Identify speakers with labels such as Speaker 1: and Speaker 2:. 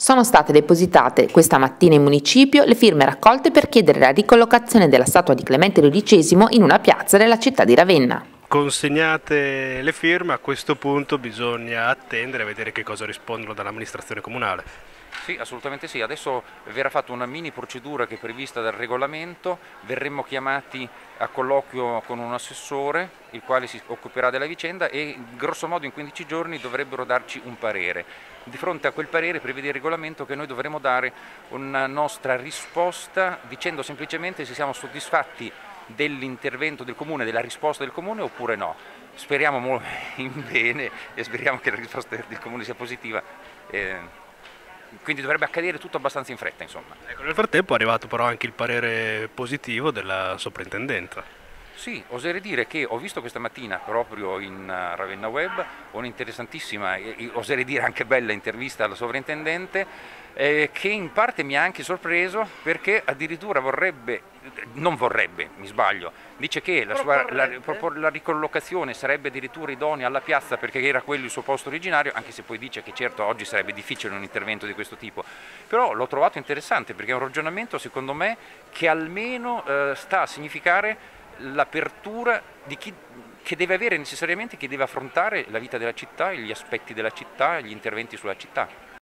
Speaker 1: Sono state depositate questa mattina in municipio le firme raccolte per chiedere la ricollocazione della statua di Clemente XII in una piazza della città di Ravenna.
Speaker 2: Consegnate le firme, a questo punto bisogna attendere e vedere che cosa rispondono dall'amministrazione comunale.
Speaker 3: Sì, assolutamente sì. Adesso verrà fatta una mini procedura che è prevista dal regolamento, verremo chiamati a colloquio con un assessore, il quale si occuperà della vicenda e grosso modo in 15 giorni dovrebbero darci un parere. Di fronte a quel parere prevede il regolamento che noi dovremo dare una nostra risposta dicendo semplicemente se siamo soddisfatti dell'intervento del Comune, della risposta del Comune oppure no. Speriamo in bene e speriamo che la risposta del Comune sia positiva. Quindi dovrebbe accadere tutto abbastanza in fretta, insomma.
Speaker 2: Ecco, nel frattempo è arrivato però anche il parere positivo della soprintendenza.
Speaker 3: Sì, oserei dire che ho visto questa mattina proprio in Ravenna Web un'interessantissima e oserei dire anche bella intervista alla sovrintendente che in parte mi ha anche sorpreso perché addirittura mi sbaglio, dice che la ricollocazione sarebbe addirittura idonea alla piazza perché era quello il suo posto originario, anche se poi dice che certo oggi sarebbe difficile un intervento di questo tipo, però l'ho trovato interessante perché è un ragionamento secondo me che almeno sta a significare l'apertura di chi che deve avere necessariamente, chi deve affrontare la vita della città, gli aspetti della città, gli interventi sulla città.